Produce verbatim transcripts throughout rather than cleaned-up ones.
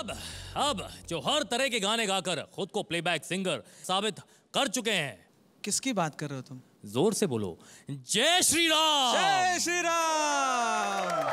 अब अब जो हर तरह के गाने गाकर खुद को प्लेबैक सिंगर साबित कर चुके हैं। किसकी बात कर रहे हो तुम? जोर से बोलो, जय श्री राम। जय श्री राम।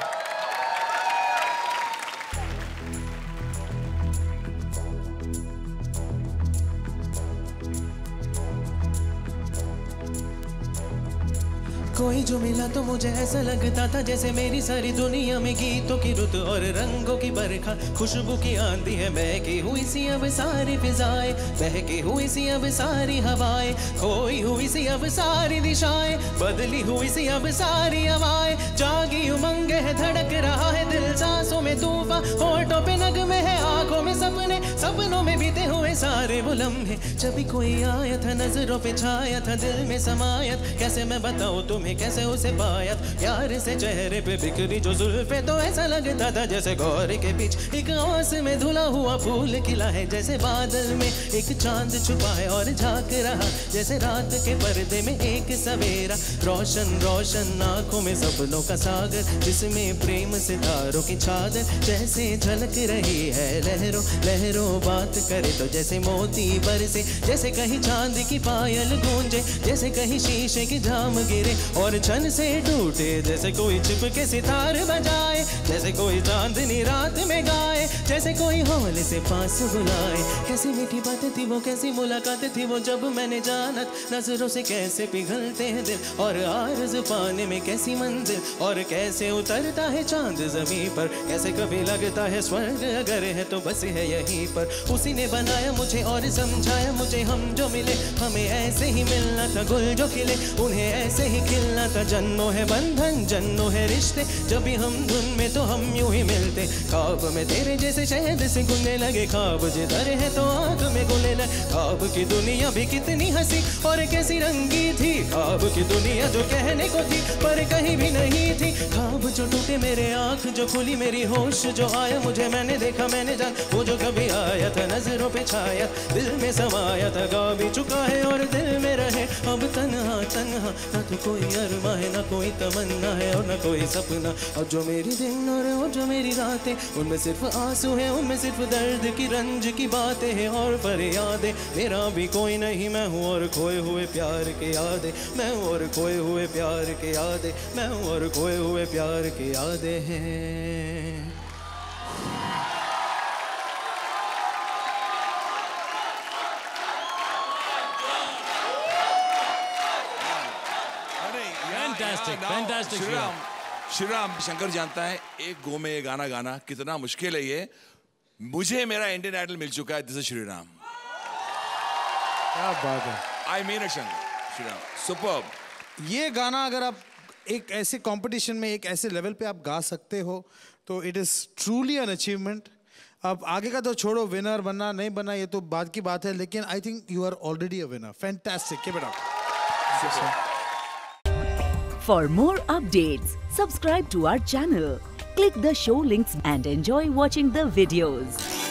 कोई जो मिला तो मुझे ऐसा लगता था जैसे मेरी सारी दुनिया में गीतों की रुत और रंगों की बरखा, खुशबू की आंधी है, बहकी हुई सी अब सारी फिजाएं, बहकी हुई सी अब सारी हवाएं, खोई हुई सी अब सारी दिशाएं, बदली हुई सी अब सारी हवाएं, जागी उमंग है, धड़क रहा है दिल, सांसों में तूफान, होठों पे नगमे है, आंखों में सपने, सपनों में बीते हुए सारे वो लम्हे। जब भी कोई आया था नजरों पे छाया था, दिल में समाया, कैसे मैं बताऊं तुम्हें कैसे उसे पाया, प्यार से चेहरे पे बिखरी जो जुल्फे, तो ऐसा लगता था जैसे गौर के बीच एक आस में धुला हुआ फूल खिला है, जैसे बादल में एक चांद छुपा है और झांक रहा, जैसे रात के पर्दे में एक सवेरा, रोशन रोशन आंखों में सपनों का सागर, जिसमें प्रेम सितारों की चादर जैसे झलक रही है, लहरों लहरों बात करे तो जैसे मोती बरसे, जैसे कहीं चांद की पायल गूंजे, जैसे कहीं शीशे की जाम गिरे और छन से टूटे, जैसे कोई चिपके सितार बजाए, जैसे कोई चांदनी रात में गाए, जैसे कोई हौले से पास बुलाए। कैसी मीठी बातें थी वो, कैसी मुलाकातें थी वो, जब मैंने जाना नजरों से कैसे पिघलते हैं दिल, और आरज़ पाने में कैसी मंजिल, और कैसे उतरता है चांद जमीन पर, कैसे कभी लगता है स्वर्ग अगर है तो बस है यहीं पर। उसी ने बनाया मुझे और समझाया मुझे, हम जो मिले हमें ऐसे ही मिलना था, गुल जो खिले उन्हें ऐसे ही खिलना था, जन्मों है बंधन जन्मों है रिश्ते, जब भी हम धुन में तो हम यूं ही मिलते, ख्वाब में तेरे जैसे शहद से गुनने लगे, ख्वाब जिधर है तो आंख में गुले लगे, ख्वाब की दुनिया भी कितनी हंसी और कैसी रंगी थी, ख्वाब की दुनिया जो कहने को थी पर कहीं भी नहीं थी, ख्वाब जो टूटे मेरे आंख जो खुली मेरी होश जो आया, मुझे मैंने देखा मैंने जान, वो जो कभी आया था नजरों पे छाया, दिल में समाया था, गा भी चुका है और दिल में रहे अब तन्हा तन्हा, न तो कोई अरमा है न कोई तमन्ना है और न कोई सपना, अब जो मेरी दिन और वो जो मेरी रातें, उनमें सिर्फ आंसू है, उनमें सिर्फ दर्द की रंज की बातें हैं और पर यादें, मेरा भी कोई नहीं, मैं हूँ और खोए हुए प्यार के यादें, मैं हूँ और खोए हुए प्यार के यादें, मैं हूँ और खोए हुए प्यार के यादें हैं। Fantastic fantastic. श्रीराम श्रीराम शंकर जानता है एक गो में ये गाना गाना कितना मुश्किल है, ये मुझे मेरा इंडियन आइडल मिल चुका है, दिस इज श्रीराम। क्या बात है, I mean it Shankar, Shriram superb. ये गाना अगर आप एक ऐसे कंपटीशन में एक ऐसे लेवल पे आप गा सकते हो तो it is truly an achievement. अब आगे का तो छोड़ो, विनर बनना नहीं बनना ये तो बाद की बात है, लेकिन I think you are already a winner. Fantastic, keep it up. For more updates, subscribe to our channel, click the show links and enjoy watching the videos.